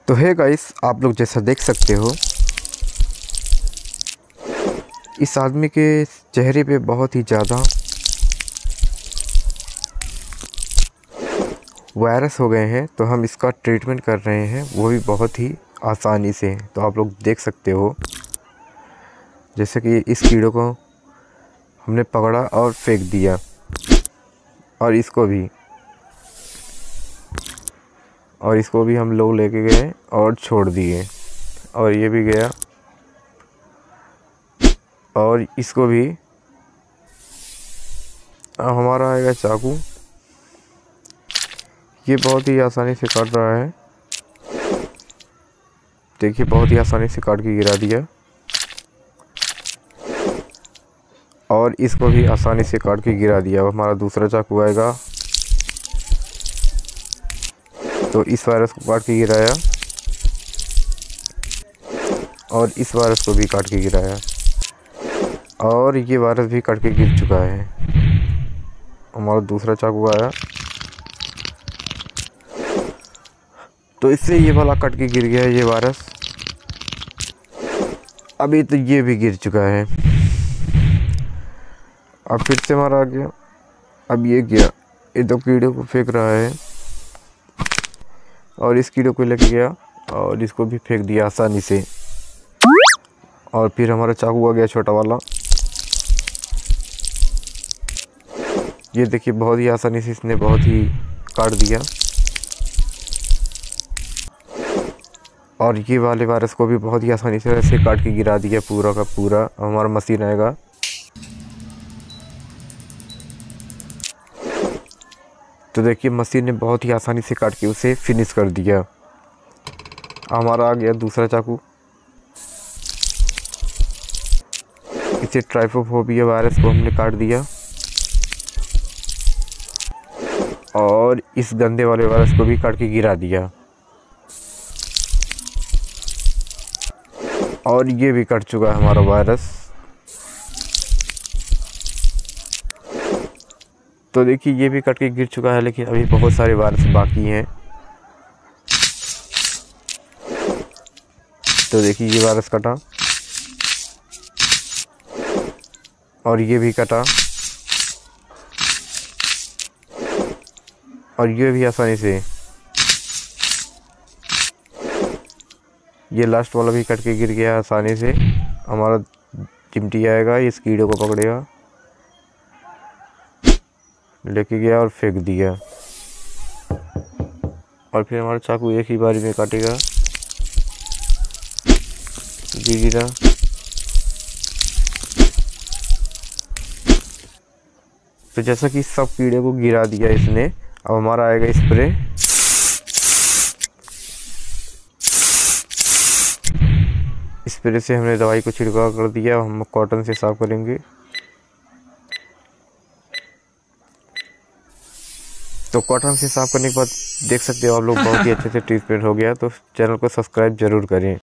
तो है गाइस, आप लोग जैसा देख सकते हो इस आदमी के चेहरे पे बहुत ही ज़्यादा वायरस हो गए हैं। तो हम इसका ट्रीटमेंट कर रहे हैं, वो भी बहुत ही आसानी से। तो आप लोग देख सकते हो जैसे कि इस कीड़े को हमने पकड़ा और फेंक दिया, और इसको भी हम लोग लेके गए और छोड़ दिए, और ये भी गया, और इसको भी। अब हमारा आएगा चाकू, ये बहुत ही आसानी से काट रहा है। देखिए, बहुत ही आसानी से काट के गिरा दिया, और इसको भी आसानी से काट के गिरा दिया। अब हमारा दूसरा चाकू आएगा, तो इस वायरस को काट के गिराया, और इस वायरस को भी काट के गिराया, और ये वायरस भी काट के गिर चुका है। हमारा दूसरा चाकू आया, तो इससे ये वाला कट के गिर गया है, ये वायरस। अभी तो ये भी गिर चुका है। अब फिर से हमारा आ गया, अब ये गया, ये दो कीड़े को फेंक रहा है, और इस कीड़े को लेके गया और इसको भी फेंक दिया आसानी से। और फिर हमारा चाकू आ गया छोटा वाला, ये देखिए बहुत ही आसानी से इसने बहुत ही काट दिया, और ये वाले वायरस को भी बहुत ही आसानी से ऐसे काट के गिरा दिया पूरा का पूरा। हमारा मशीन आएगा, तो देखिए मशीन ने बहुत ही आसानी से काट के उसे फिनिश कर दिया। हमारा आ गया दूसरा चाकू, इसे ट्राइकोफोबिया वायरस को हमने काट दिया, और इस गंदे वाले वायरस को भी काट के गिरा दिया, और ये भी कट चुका है हमारा वायरस। तो देखिए ये भी कट के गिर चुका है, लेकिन अभी बहुत सारे वायरस बाकी हैं। तो देखिए ये वायरस कटा, और ये भी कटा, और ये भी आसानी से। ये लास्ट वाला भी कट के गिर गया आसानी से। हमारा चिमटी आएगा, इस कीड़े को पकड़ेगा, लेके गया और फेंक दिया, और फिर हमारा चाकू एक ही बारी में काटेगा। गिरा, तो जैसा कि सब कीड़े को गिरा दिया इसने। अब हमारा आएगा स्प्रे, स्प्रे से हमने दवाई को छिड़काव कर दिया। हम कॉटन से साफ करेंगे। तो कॉटन से साफ करने के बाद देख सकते हो आप लोग बहुत ही अच्छे से ट्रीटमेंट हो गया। तो चैनल को सब्सक्राइब जरूर करें।